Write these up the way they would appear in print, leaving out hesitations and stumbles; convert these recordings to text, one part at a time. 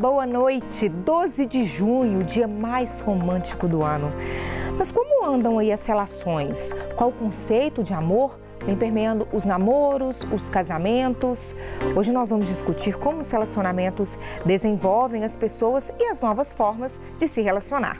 boa noite. 12 de junho, o dia mais romântico do ano. Mas como andam aí as relações? Qual o conceito de amor vem permeando os namoros, os casamentos? Hoje nós vamos discutir como os relacionamentos desenvolvem as pessoas e as novas formas de se relacionar.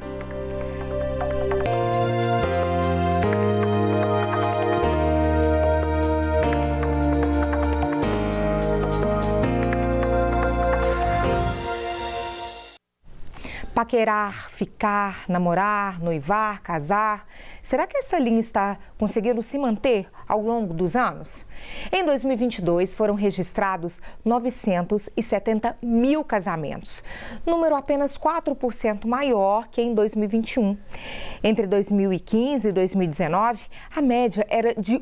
Paquerar, ficar, namorar, noivar, casar. Será que essa linha está conseguindo se manter ao longo dos anos? Em 2022, foram registrados 970 mil casamentos, número apenas 4% maior que em 2021. Entre 2015 e 2019, a média era de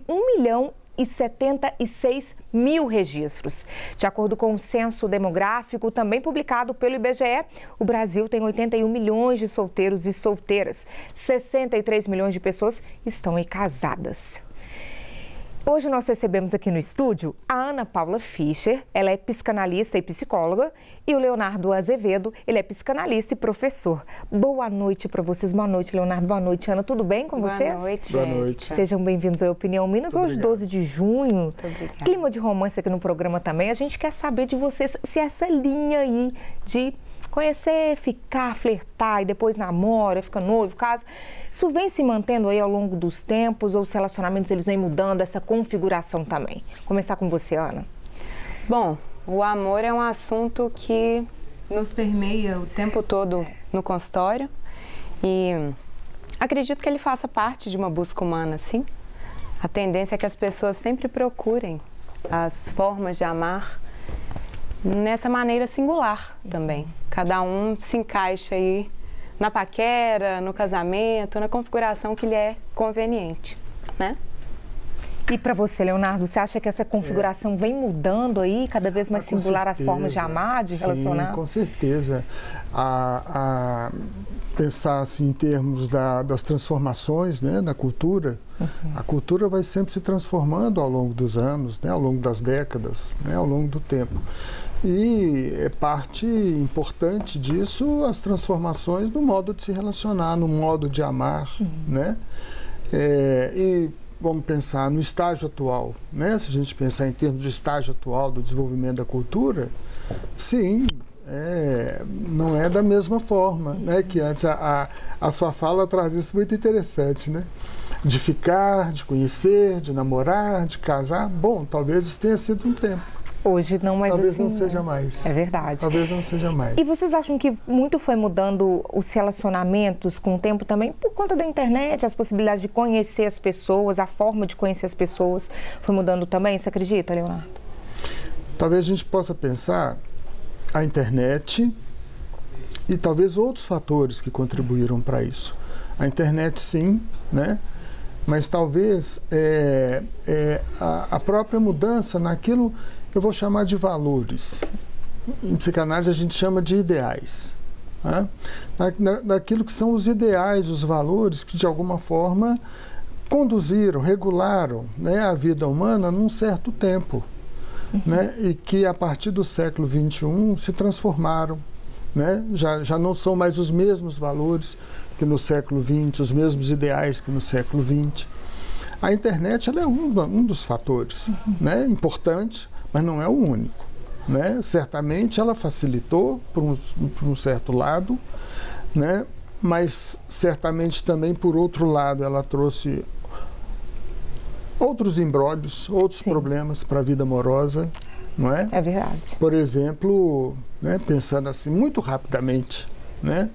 1.076 mil registros. De acordo com o censo demográfico, também publicado pelo IBGE, o Brasil tem 81 milhões de solteiros e solteiras. 63 milhões de pessoas estão aí casadas. Hoje nós recebemos aqui no estúdio a Ana Paula Fischer, ela é psicanalista e psicóloga, e o Leonardo Azevedo, ele é psicanalista e professor. Boa noite para vocês. Boa noite, Leonardo. Boa noite, Ana. Tudo bem com vocês? Boa noite. Boa noite. Sejam bem-vindos ao Opinião Minas. Hoje, 12 de junho, clima de romance aqui no programa também. A gente quer saber de vocês se essa linha aí de conhecer, ficar, flertar e depois namora, fica noivo, casa, isso vem se mantendo aí ao longo dos tempos ou os relacionamentos eles vêm mudando, essa configuração também? Começar com você, Ana. Bom, o amor é um assunto que nos permeia o tempo todo no consultório e acredito que ele faça parte de uma busca humana, sim. A tendência é que as pessoas sempre procurem as formas de amar nessa maneira singular também. Cada um se encaixa aí na paquera, no casamento, na configuração que lhe é conveniente, né? E para você, Leonardo, você acha que essa configuração vem mudando aí, cada vez mais singular as formas de amar, de relacionar? Sim, com certeza. Pensar assim, em termos das transformações, né, da cultura, a cultura vai sempre se transformando ao longo dos anos, né, ao longo das décadas, né, ao longo do tempo. E é parte importante disso as transformações no modo de se relacionar, no modo de amar, né? E vamos pensar no estágio atual, né? Se a gente pensar em termos de estágio atual do desenvolvimento da cultura, sim, não é da mesma forma, né? Que antes a sua fala traz isso muito interessante, né? De ficar, de conhecer, de namorar, de casar. Bom, talvez isso tenha sido um tempo. Hoje não mais talvez assim. Talvez não seja mais. É verdade. Talvez não seja mais. E vocês acham que muito foi mudando os relacionamentos com o tempo também por conta da internet, as possibilidades de conhecer as pessoas, a forma de conhecer as pessoas foi mudando também? Você acredita, Leonardo? Talvez a gente possa pensar a internet e talvez outros fatores que contribuíram para isso. A internet, sim, né? Mas talvez a própria mudança naquilo que eu vou chamar de valores. Em psicanálise a gente chama de ideais. Né? Daquilo que são os ideais, os valores que de alguma forma conduziram, regularam, né, a vida humana num certo tempo. Né? E que a partir do século XXI se transformaram. Né? Já não são mais os mesmos valores que no século XX, os mesmos ideais que no século XX. A internet ela é um dos fatores, né? Importante, mas não é o único. Né? Certamente ela facilitou por um certo lado, né? Mas certamente também por outro lado ela trouxe outros imbróglios, outros problemas para a vida amorosa. Não é? É verdade. Por exemplo, né, pensando assim muito rapidamente, né,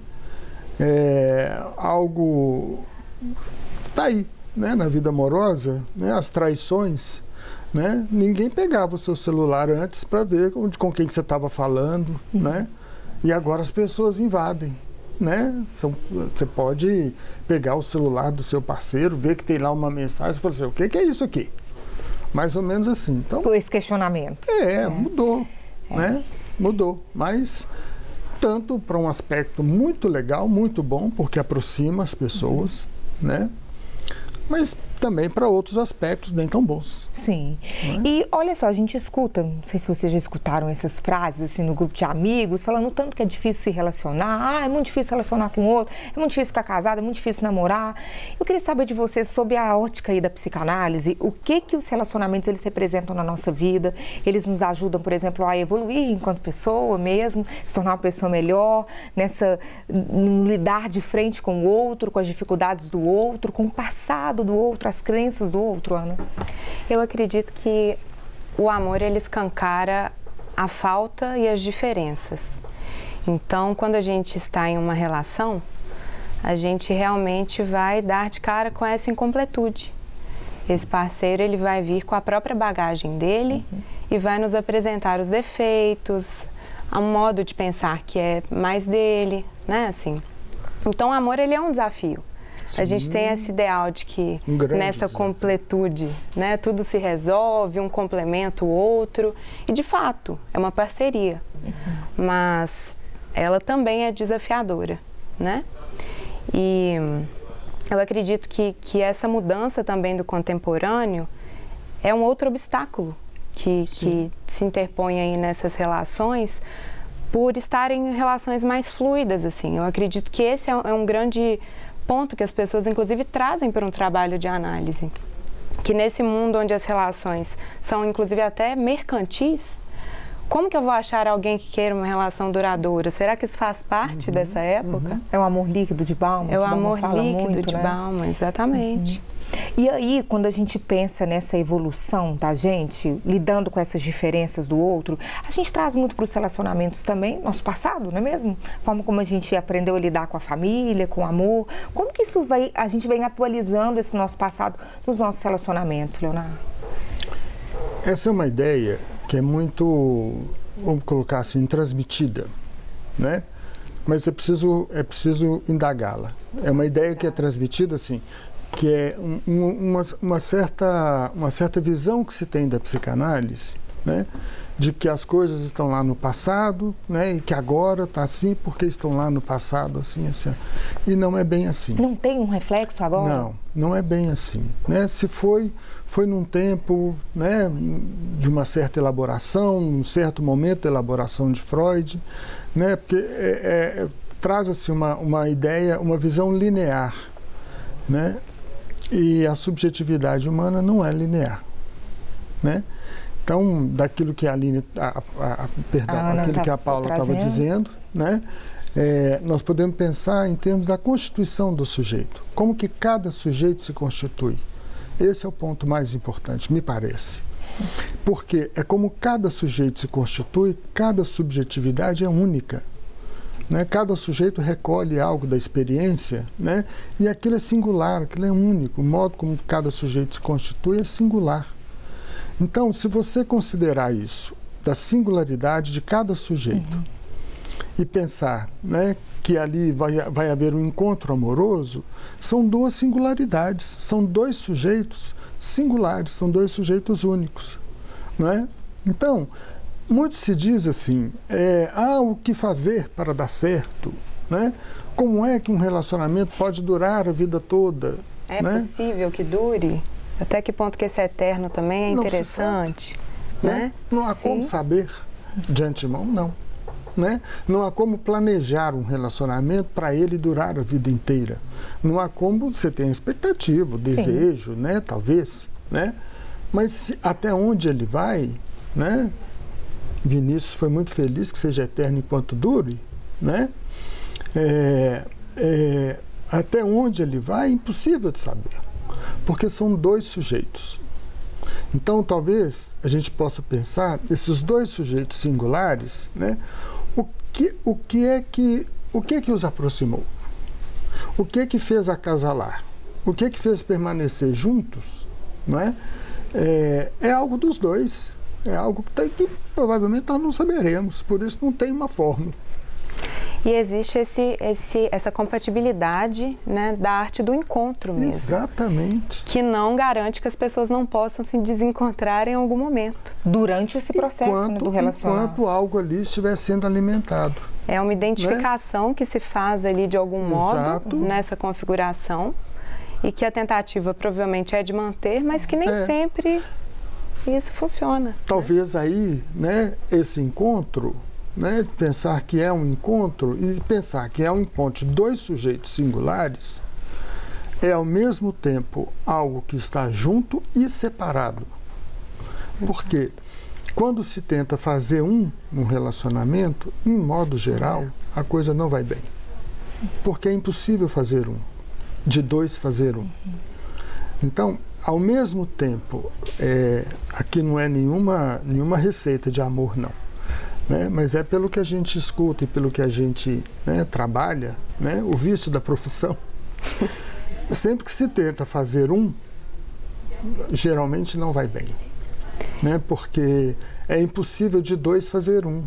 algo está aí, né, na vida amorosa, né, as traições, né, ninguém pegava o seu celular antes para ver com quem que você estava falando, né, e agora as pessoas invadem. Né? Você pode pegar o celular do seu parceiro, ver que tem lá uma mensagem e falar assim, o que é isso aqui? Mais ou menos assim. Então, esse questionamento. Mudou, né? Mudou, mas tanto para um aspecto muito legal, muito bom, porque aproxima as pessoas, né? Mas também para outros aspectos nem tão bons. Sim. E olha só, a gente escuta, não sei se vocês já escutaram essas frases assim no grupo de amigos, falando o tanto que é difícil se relacionar, é muito difícil relacionar com o outro, é muito difícil ficar casado, é muito difícil namorar. Eu queria saber de vocês, sob a ótica aí da psicanálise, o que os relacionamentos eles representam na nossa vida, eles nos ajudam, por exemplo, a evoluir enquanto pessoa mesmo, se tornar uma pessoa melhor, no lidar de frente com o outro, com as dificuldades do outro, com o passado do outro, as crenças do outro, Ana? Eu acredito que o amor, ele escancara a falta e as diferenças. Então, quando a gente está em uma relação, a gente realmente vai dar de cara com essa incompletude. Esse parceiro, ele vai vir com a própria bagagem dele e vai nos apresentar os defeitos, um modo de pensar que é mais dele, né, assim. Então, o amor, ele é um desafio. Sim. A gente tem esse ideal de que nessa desafio. Completude, né, tudo se resolve, um complementa o outro. E, de fato, é uma parceria. Mas ela também é desafiadora, né? E eu acredito que essa mudança também do contemporâneo é um outro obstáculo que se interpõe aí nessas relações por estarem em relações mais fluidas, assim. Eu acredito que esse é um grande ponto que as pessoas, inclusive, trazem para um trabalho de análise. Que nesse mundo onde as relações são, inclusive, até mercantis, como que eu vou achar alguém que queira uma relação duradoura? Será que isso faz parte dessa época? É o amor líquido de Bauman? É o amor líquido de Bauman, exatamente. E aí, quando a gente pensa nessa evolução da gente, lidando com essas diferenças do outro, a gente traz muito para os relacionamentos também, nosso passado, não é mesmo? A forma como a gente aprendeu a lidar com a família, com o amor. Como que isso a gente vem atualizando esse nosso passado nos nossos relacionamentos, Leonardo? Essa é uma ideia que é muito, vamos colocar assim, transmitida, né? Mas é preciso indagá-la. É uma ideia que é transmitida assim, que é uma certa visão que se tem da psicanálise, né? De que as coisas estão lá no passado, né? E que agora está assim porque estão lá no passado, assim, assim. E não é bem assim. Não tem um reflexo agora? Não é bem assim, né? Se foi num tempo, né, de uma certa elaboração, um certo momento de elaboração de Freud, né? Porque traz assim uma ideia, uma visão linear, né? E a subjetividade humana não é linear, né? Então, daquilo que a Aline, aquilo que a Paula estava dizendo, né? Nós podemos pensar em termos da constituição do sujeito. Como que cada sujeito se constitui? Esse é o ponto mais importante, me parece. Porque é como cada sujeito se constitui, cada subjetividade é única. Né? Cada sujeito recolhe algo da experiência, né? E aquilo é singular, aquilo é único. O modo como cada sujeito se constitui é singular. Então, se você considerar isso, da singularidade de cada sujeito, e pensar, né, que ali vai haver um encontro amoroso, são duas singularidades, são dois sujeitos singulares, são dois sujeitos únicos. Não é? Então, muito se diz assim, o que fazer para dar certo? Né? Como é que um relacionamento pode durar a vida toda? É possível que dure? Até que ponto que esse eterno também é interessante? Né? Não há como saber de antemão, não. Né? Não há como planejar um relacionamento para ele durar a vida inteira. Não há como você ter expectativa, desejo, né? Talvez. Né? Mas até onde ele vai, né? Vinícius foi muito feliz que seja eterno enquanto dure, né? Até onde ele vai é impossível de saber, porque são dois sujeitos. Então, talvez a gente possa pensar esses dois sujeitos singulares, né? O que é que os aproximou? O que é que fez acasalar? O que é que fez permanecer juntos? Não é? É algo dos dois. É algo que provavelmente nós não saberemos. Por isso não tem uma fórmula. E existe essa compatibilidade, né, da arte do encontro mesmo. Exatamente. Que não garante que as pessoas não possam se desencontrar em algum momento. Durante esse processo do relacionamento. Enquanto algo ali estiver sendo alimentado. É uma identificação, né, que se faz ali de algum modo, nessa configuração. e que a tentativa provavelmente é de manter, mas que nem sempre isso funciona. Talvez aí, né, esse encontro, né, pensar que é um encontro e pensar que é um encontro de dois sujeitos singulares é ao mesmo tempo algo que está junto e separado. Porque quando se tenta fazer um relacionamento, em modo geral, a coisa não vai bem. Porque é impossível fazer um, de dois fazer um. Então, ao mesmo tempo, aqui não é nenhuma receita de amor, não. Né? Mas é pelo que a gente escuta e pelo que a gente, né, trabalha, né, o vício da profissão. Sempre que se tenta fazer um, geralmente não vai bem. Né? Porque é impossível de dois fazer um.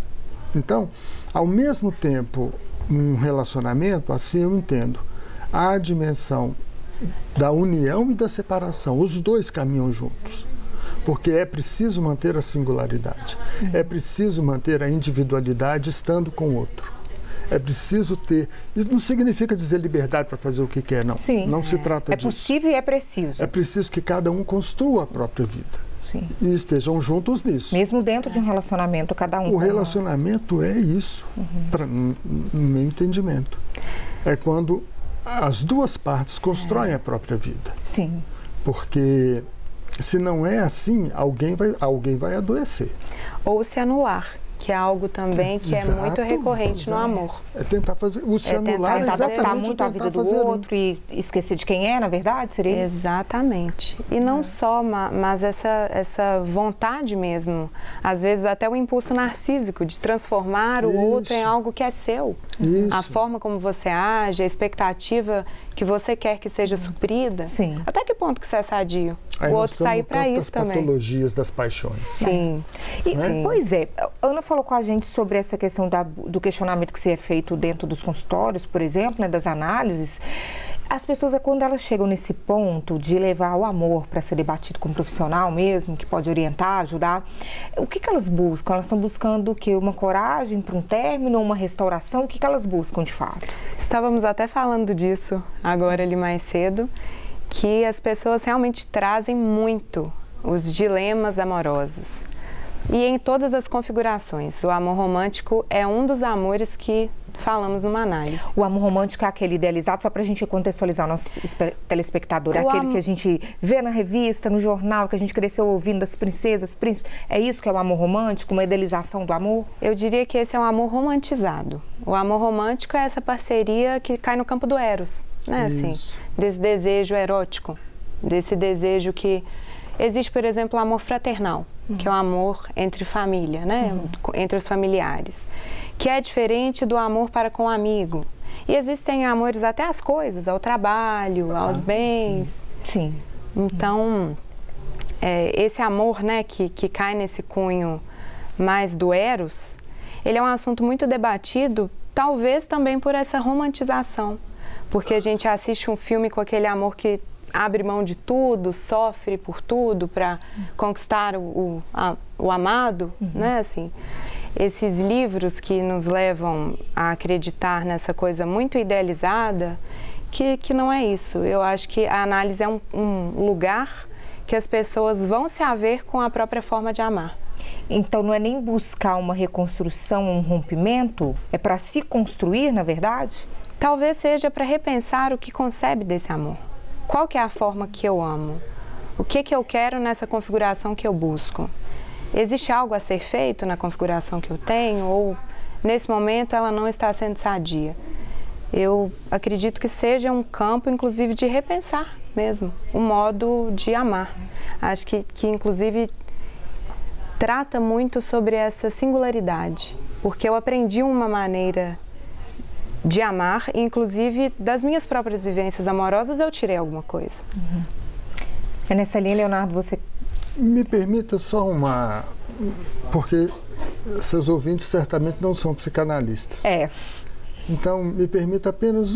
Então, ao mesmo tempo, um relacionamento, assim eu entendo, há a dimensão da união e da separação. Os dois caminham juntos. Porque é preciso manter a singularidade. É preciso manter a individualidade estando com o outro. É preciso ter... Isso não significa dizer liberdade para fazer o que quer, não. Sim, não se trata disso. É possível e é preciso. É preciso que cada um construa a própria vida. Sim. E estejam juntos nisso. Mesmo dentro de um relacionamento, cada um... O relacionamento é isso, no meu entendimento. É quando as duas partes constroem a própria vida. Sim. Porque se não é assim, alguém vai adoecer. Ou se anular, que é algo também que é muito recorrente no amor. É tentar fazer... O se anular é exatamente muito a vida do outro e esquecer de quem é, na verdade, seria isso? Exatamente. E não só, mas essa vontade mesmo, às vezes até o impulso narcísico de transformar o outro em algo que é seu. Isso. A forma como você age, a expectativa que você quer que seja suprida. Sim. Até que ponto que você é sadio? Aí o outro está aí para isso também. Patologias das paixões. Sim. Pois é, Ana falou com a gente sobre essa questão do questionamento que se é feito dentro dos consultórios, por exemplo, né, das análises. As pessoas, quando elas chegam nesse ponto de levar o amor para ser debatido com um profissional mesmo, que pode orientar, ajudar, o que elas buscam? Elas estão buscando o quê? Uma coragem para um término, uma restauração? O que elas buscam de fato? Estávamos até falando disso agora ali mais cedo, que as pessoas realmente trazem muito os dilemas amorosos. E em todas as configurações. O amor romântico é um dos amores que falamos numa análise. O amor romântico é aquele idealizado, só para a gente contextualizar o nosso telespectador, é aquele que a gente vê na revista, no jornal, que a gente cresceu ouvindo das princesas, príncipes. É isso que é o amor romântico, uma idealização do amor? Eu diria que esse é um amor romantizado. O amor romântico é essa parceria que cai no campo do eros, né? Assim, desse desejo erótico, desse desejo que... Existe, por exemplo, o amor fraternal, que é o amor entre família, né? Entre os familiares, que é diferente do amor para com o amigo. E existem amores até às coisas, ao trabalho, aos bens. Sim. Então, esse amor, né, que cai nesse cunho mais do eros, ele é um assunto muito debatido, talvez também por essa romantização. Porque a gente assiste um filme com aquele amor que abre mão de tudo, sofre por tudo para conquistar o amado, né? Assim, esses livros que nos levam a acreditar nessa coisa muito idealizada, que não é isso. Eu acho que a análise é um lugar que as pessoas vão se haver com a própria forma de amar. Então não é nem buscar uma reconstrução, um rompimento, é para se construir, na verdade? Talvez seja para repensar o que concebe desse amor. Qual que é a forma que eu amo? O que eu quero nessa configuração que eu busco? Existe algo a ser feito na configuração que eu tenho ou, nesse momento, ela não está sendo sadia? Eu acredito que seja um campo, inclusive, de repensar mesmo o modo de amar. Acho que inclusive, trata muito sobre essa singularidade, porque eu aprendi uma maneira de amar, inclusive das minhas próprias vivências amorosas eu tirei alguma coisa. É nessa linha, Leonardo, você... Me permita só uma... Porque seus ouvintes certamente não são psicanalistas. Então, me permita apenas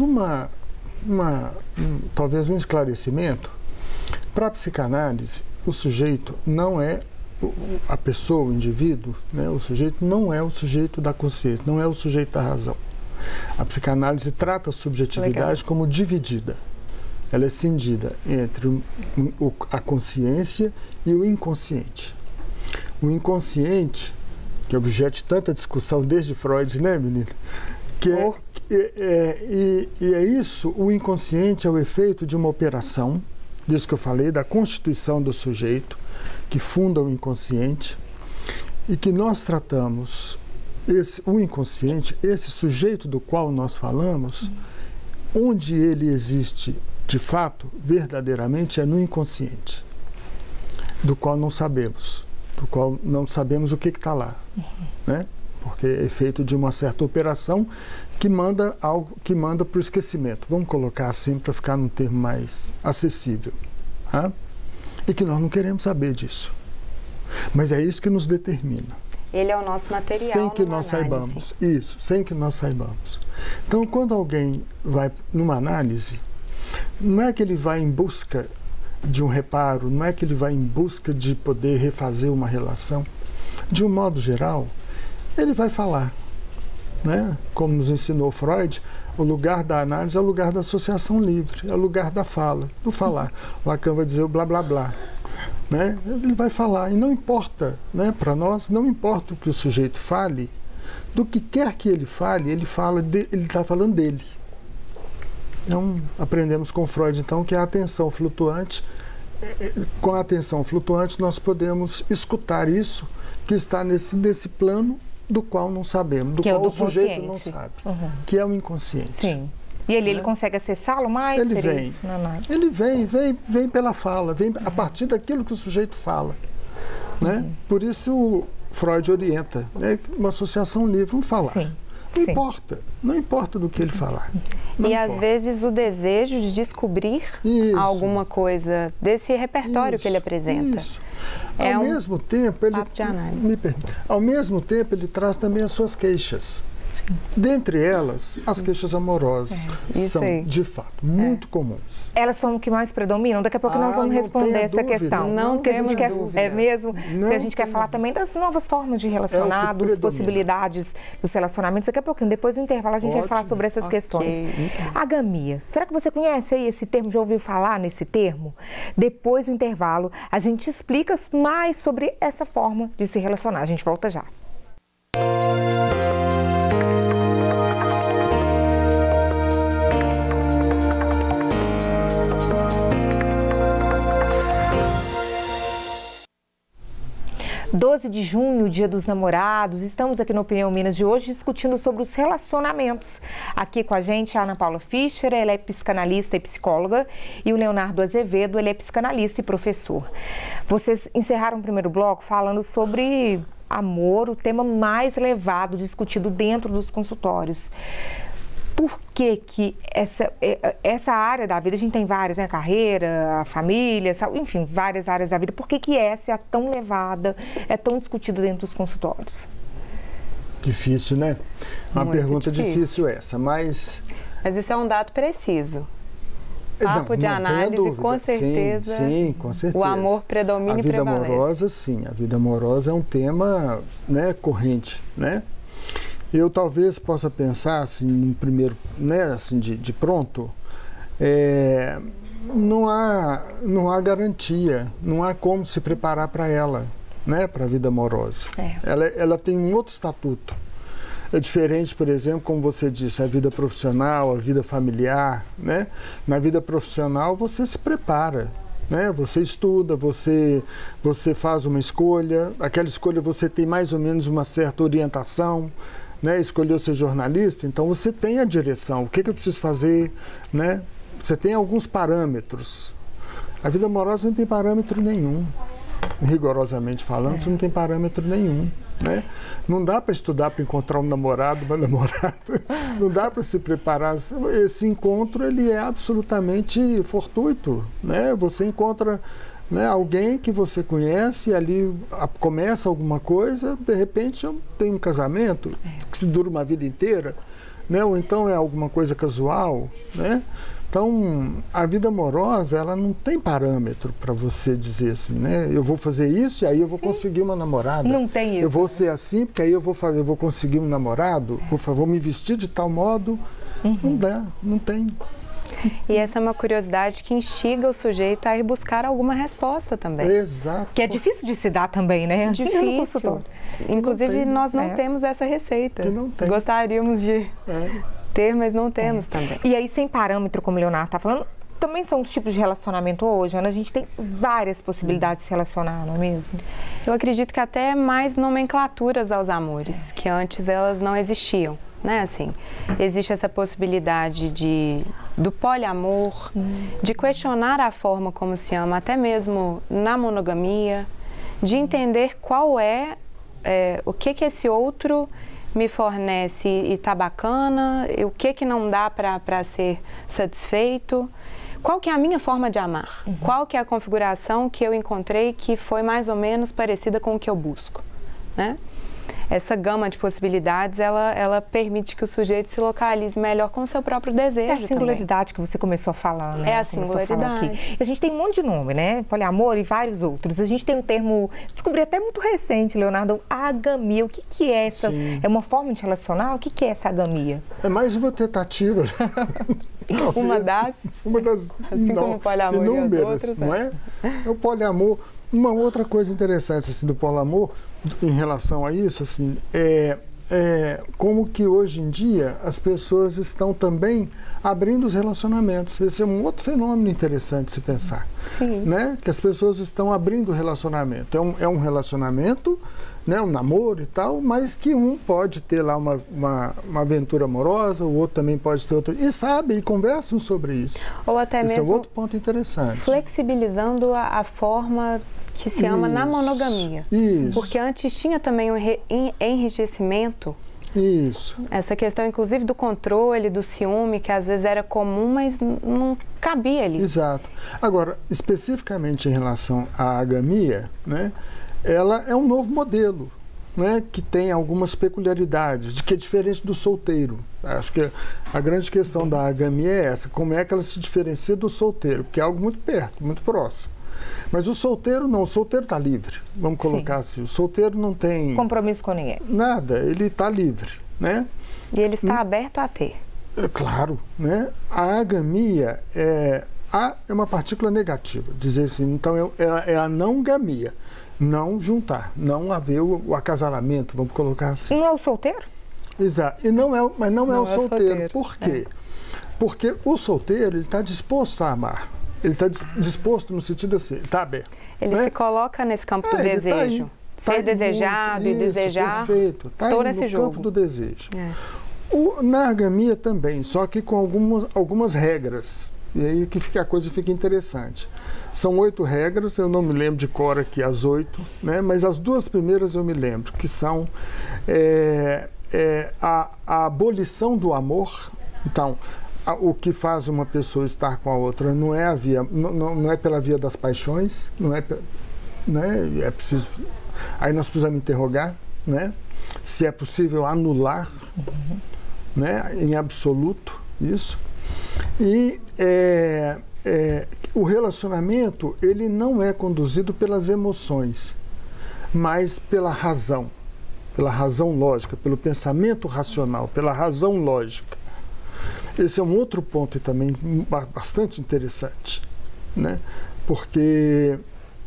talvez um esclarecimento. Para a psicanálise, o sujeito não é a pessoa, o indivíduo, né? O sujeito não é o sujeito da consciência, não é o sujeito da razão. A psicanálise trata a subjetividade como dividida. ela é cindida entre a consciência e o inconsciente. O inconsciente, que é objeto de tanta discussão desde Freud, né, menina? E é isso, o inconsciente é o efeito de uma operação, disso que eu falei, da constituição do sujeito, que funda o inconsciente, e que nós tratamos o inconsciente, esse sujeito do qual nós falamos, onde ele existe de fato, verdadeiramente, é no inconsciente, do qual não sabemos o que está lá, né? Porque é feito de uma certa operação que manda para o esquecimento. Vamos colocar assim para ficar num termo mais acessível. Tá? E que nós não queremos saber disso. Mas é isso que nos determina. Ele é o nosso material. Sem que nós saibamos. Isso, sem que nós saibamos. Então, quando alguém vai numa análise, não é que ele vai em busca de um reparo, não é que ele vai em busca de poder refazer uma relação. De um modo geral, ele vai falar, né? Como nos ensinou Freud, o lugar da análise é o lugar da associação livre, é o lugar da fala, do falar. Lacan vai dizer o blá blá blá, né? Ele vai falar, e não importa, né? Para nós, não importa o que o sujeito fale, do que quer que ele fale, ele está falando dele. Então, aprendemos com Freud, então, que a atenção flutuante, com a atenção flutuante, nós podemos escutar isso que está nesse plano do qual não sabemos, do qual o sujeito não sabe, que é o inconsciente. Sim. E ele consegue acessá-lo mais? Ele vem. Ele vem pela fala, vem a partir daquilo que o sujeito fala. Né? Por isso Freud orienta, né? Uma associação livre, vamos falar. Sim. Não importa do que ele falar. E às vezes o desejo de descobrir alguma coisa desse repertório que ele apresenta. Isso. Ao mesmo tempo, ele traz também as suas queixas. Dentre elas, as queixas amorosas são, de fato, muito comuns. Elas são o que mais predominam? Daqui a pouco nós vamos responder essa questão. Não temos dúvida. É mesmo? Porque a gente quer falar também das novas formas de relacionados, possibilidades dos relacionamentos. Daqui a pouquinho, depois do intervalo, a gente vai falar sobre essas questões. Agamia, será que você conhece aí esse termo? Já ouviu falar nesse termo? Depois do intervalo, a gente explica mais sobre essa forma de se relacionar. A gente volta já. 12 de junho, Dia dos Namorados. Estamos aqui no Opinião Minas de hoje discutindo sobre os relacionamentos. Aqui com a gente a Ana Paula Fischer, ela é psicanalista e psicóloga, e o Leonardo Azevedo, ele é psicanalista e professor. Vocês encerraram o primeiro bloco falando sobre amor, o tema mais levado, discutido dentro dos consultórios. Por que essa área da vida, a gente tem várias, né? Carreira, família, enfim, várias áreas da vida. Por que essa é tão levada, é tão discutida dentro dos consultórios? Difícil, né? Uma pergunta difícil essa, mas... Mas isso é um dado preciso. Papo de análise, com certeza. Sim, com certeza. O amor predomina e prevalece. A vida amorosa, sim. A vida amorosa é um tema, né, corrente, né? Eu talvez possa pensar, assim, no primeiro, né, assim, de pronto, não há garantia, não há como se preparar para ela, né, para a vida amorosa. Ela tem um outro estatuto. É diferente, por exemplo, como você disse, a vida profissional, a vida familiar, né? Na vida profissional você se prepara, né? Você estuda, você faz uma escolha, aquela escolha você tem mais ou menos uma certa orientação, né? Escolheu ser jornalista, então você tem a direção, o que eu preciso fazer, né? Você tem alguns parâmetros. A vida amorosa não tem parâmetro nenhum, rigorosamente falando, você não tem parâmetro nenhum, né? Não dá para estudar para encontrar um namorado, uma namorada, não dá para se preparar. Esse encontro, ele é absolutamente fortuito, né? Você encontra, né, alguém que você conhece, e ali começa alguma coisa, de repente tem um casamento que se dura uma vida inteira, né? Ou então é alguma coisa casual, né? Então, a vida amorosa, ela não tem parâmetro para você dizer assim, né? Eu vou fazer isso e aí eu vou conseguir uma namorada. Não tem isso. Eu vou ser assim, porque aí eu vou conseguir um namorado, vou me vestir de tal modo. Não dá, não tem. E essa é uma curiosidade que instiga o sujeito a ir buscar alguma resposta também. Exato. Que é difícil de se dar também, né? Difícil. Inclusive, nós não temos essa receita. Que não tem. Gostaríamos de ter, mas não temos também. E aí, sem parâmetro, como o Leonardo está falando, também são os tipos de relacionamento hoje, Ana, a gente tem várias possibilidades de se relacionar, não é mesmo? Eu acredito que até mais nomenclaturas aos amores, que antes elas não existiam, né? Assim, existe essa possibilidade do poliamor, de questionar a forma como se ama, até mesmo na monogamia, de entender qual o que esse outro me fornece e está bacana, o que não dá para ser satisfeito. Qual que é a minha forma de amar? Qual que é a configuração que eu encontrei que foi mais ou menos parecida com o que eu busco, né? Essa gama de possibilidades, ela permite que o sujeito se localize melhor com o seu próprio desejo. É a singularidade que você começou a falar, né? É a singularidade. A gente tem um monte de nome, né? Poliamor e vários outros. A gente tem um termo, descobri até muito recente, Leonardo, agamia. O que é essa? Sim. É uma forma de relacionar? O que é essa agamia? É mais uma tentativa. Uma das assim como o poliamor e as outras, não é? O poliamor. Uma outra coisa interessante assim, do poliamor, em relação a isso, assim, como que hoje em dia as pessoas estão também abrindo os relacionamentos. Esse é um outro fenômeno interessante de se pensar. Sim. Né? Que as pessoas estão abrindo o relacionamento. É um relacionamento, né? Um namoro e tal, mas que um pode ter lá uma aventura amorosa, o outro também pode ter outra. E sabem, e conversam sobre isso. Ou até Esse mesmo é outro ponto interessante. Flexibilizando a forma que se ama na monogamia. Isso. Porque antes tinha também um enrijecimento. Isso. Essa questão, inclusive, do controle, do ciúme, que às vezes era comum, mas não cabia ali. Exato. Agora, especificamente em relação à agamia, né, ela é um novo modelo, né, que tem algumas peculiaridades, de que é diferente do solteiro. Acho que a grande questão da agamia é essa, como é que ela se diferencia do solteiro, porque é algo muito perto, muito próximo. Mas o solteiro não, o solteiro está livre, vamos colocar assim. O solteiro não tem compromisso com ninguém. Nada, ele está livre, né? E ele está aberto a ter. Claro, né? A agamia é uma partícula negativa, dizer assim, então é a não-gamia, não juntar, não haver o acasalamento, vamos colocar assim. Não é o solteiro? Exato, mas não é o solteiro. Por quê? Porque o solteiro, ele está disposto a amar. Ele está disposto no sentido assim, ele está aberto. Ele se coloca nesse campo do desejo. Ser desejado e desejar. Perfeito. Está aí no campo do desejo. Na agamia também, só que com algumas regras. E aí que a coisa fica interessante. São 8 regras, eu não me lembro de cor aqui as 8, né? Mas as 2 primeiras eu me lembro, que são a abolição do amor. Então, o que faz uma pessoa estar com a outra não é pela via das paixões, né? É preciso. Aí nós precisamos interrogar, né? Se é possível anular, né? Em absoluto isso. E o relacionamento ele não é conduzido pelas emoções, mas pela razão lógica, pelo pensamento racional, pela razão lógica. Esse é um outro ponto também bastante interessante, né? Porque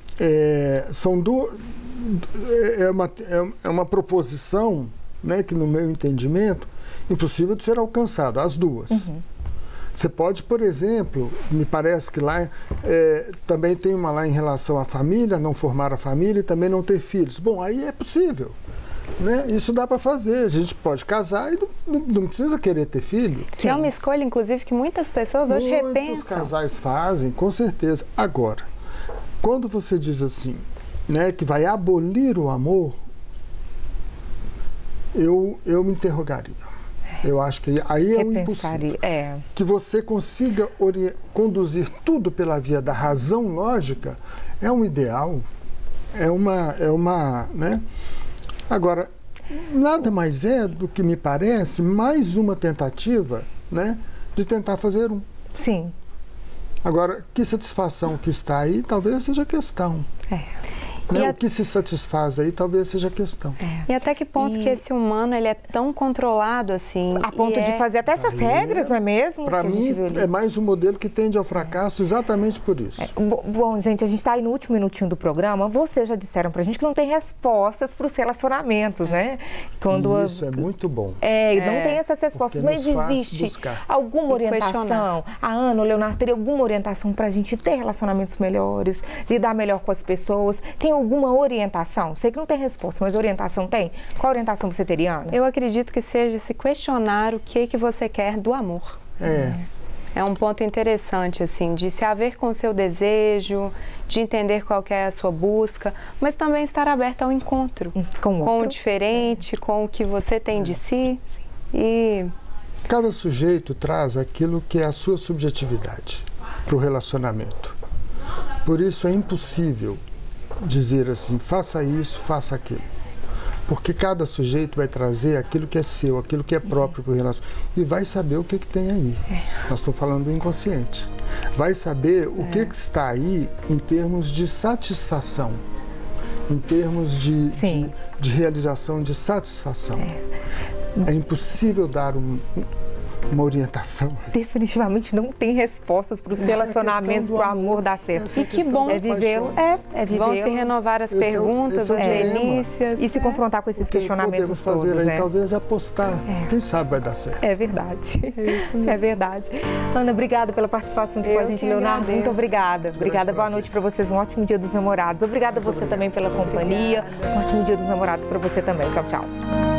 é uma proposição, né, que no meu entendimento impossível de ser alcançada, as duas. Você pode, por exemplo, me parece que lá também tem uma lá em relação à família, não formar a família e também não ter filhos. Bom, aí é possível. Né? Isso dá para fazer. A gente pode casar e não precisa querer ter filho. Que é uma escolha, inclusive, que muitas pessoas hoje repensam. Muitos casais fazem, com certeza. Agora, quando você diz assim, né, que vai abolir o amor, eu me interrogaria. Eu acho que aí é o impossível. Que você consiga conduzir tudo pela via da razão lógica é um ideal. Né? Agora, nada mais é do que me parece mais uma tentativa, né, de tentar fazer um. Sim. Agora, que satisfação que está aí, talvez seja a questão. Né? O que se satisfaz aí talvez seja a questão. E até que ponto que esse humano ele é tão controlado assim? A ponto de fazer até essas regras, não é mesmo? Para mim, é mais um modelo que tende ao fracasso exatamente por isso. Bom, gente, a gente está aí no último minutinho do programa. Vocês já disseram pra gente que não tem respostas para os relacionamentos, né? Isso é muito bom. Não tem essas respostas, mas existe alguma orientação? A Ana, o Leonardo, teria alguma orientação para a gente ter relacionamentos melhores, lidar melhor com as pessoas? Tem alguma orientação? Sei que não tem resposta, mas orientação tem? Qual orientação você teria, Ana? Eu acredito que seja se questionar o que você quer do amor. É um ponto interessante, assim, de se haver com o seu desejo, de entender qual que é a sua busca, mas também estar aberto ao encontro com o diferente, com o que você tem de si. E cada sujeito traz aquilo que é a sua subjetividade para o relacionamento. Por isso é impossível dizer assim, faça isso, faça aquilo. Porque cada sujeito vai trazer aquilo que é seu, aquilo que é próprio para o relacionamento. E vai saber o que tem aí. Nós estamos falando do inconsciente. Vai saber o que está aí em termos de satisfação, em termos de realização, de satisfação. É impossível dar uma orientação. Definitivamente não tem respostas para os relacionamentos, para o amor dar certo. E que bom vivê-lo. Vão se renovar as perguntas, as delícias. E se confrontar com esses questionamentos todos. Fazer aí, talvez apostar. Quem sabe vai dar certo. É verdade. É verdade. Ana, obrigada pela participação aqui com a gente, Leonardo. Muito obrigada. Obrigada, boa noite para vocês. Um ótimo Dia dos Namorados. Obrigada a você também pela companhia. Um ótimo Dia dos Namorados para você também. Tchau, tchau.